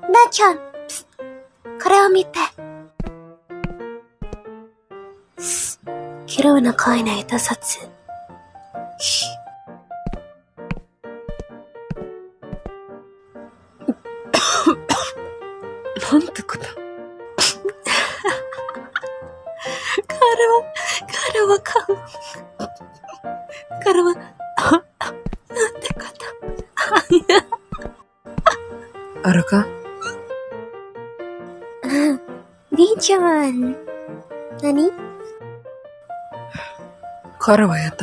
姉ちゃん、これを見て。綺麗な声の一冊。 なんてこと。 彼は顔。彼は、なんてこと。 あるか？ りーちゃん。何？ 彼はやった？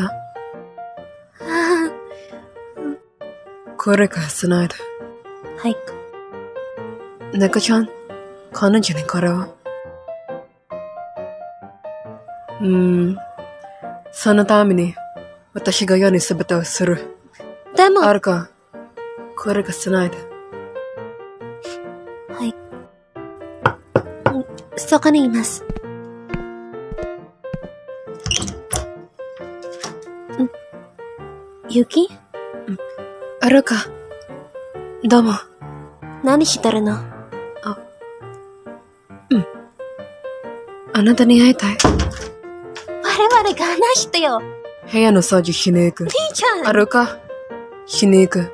これからしないで。 はい。 猫ちゃん、彼女に彼は？そのために、私が世に全てをする。 でも。 あるか、これがしないで。 はい。そこにいます。雪？ あるか、どうも。 何してるの？ あなたに会いたい。 我々が話してよ。 部屋の掃除しに行く。 りーちゃん。 あるか、しに行く。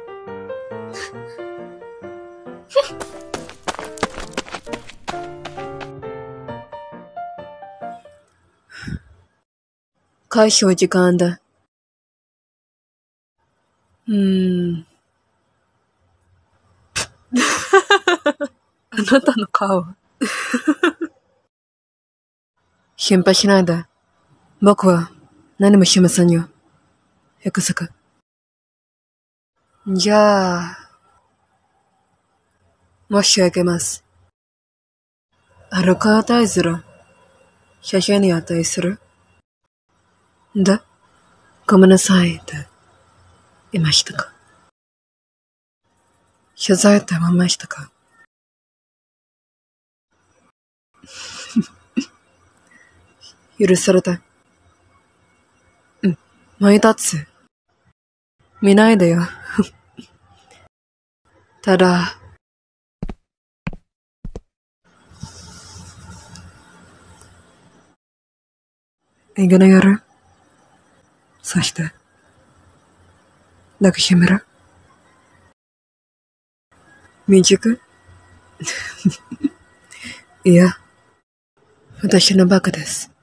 回収時間だ。あなたの顔。心配しないで。僕は何もしませんよ。約束。じゃあ、申し上げます。あるか値する。写真に値する。で、ごめんなさいって言いましたか？謝罪って言いましたか？許された。前立つ。見ないでよ。ただ、映画の夜、そして、抱きしめる。未熟？いや、私のバカです。